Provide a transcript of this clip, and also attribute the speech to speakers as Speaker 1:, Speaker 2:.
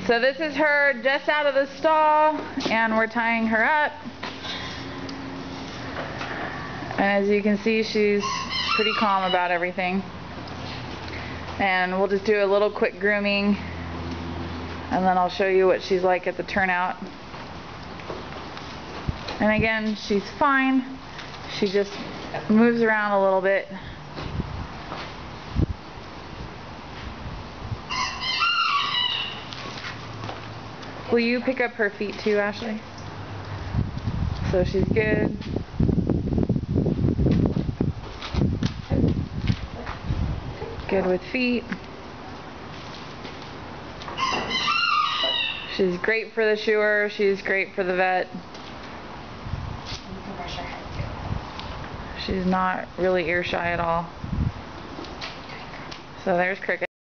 Speaker 1: So this is her just out of the stall, and we're tying her up. And as you can see, she's pretty calm about everything. And we'll just do a little quick grooming, and then I'll show you what she's like at the turnout. And again, she's fine. She just moves around a little bit. Will you pick up her feet too, Ashley? So she's good. Good with feet. She's great for the shoer. She's great for the vet. She's not really ear shy at all. So there's Cricket.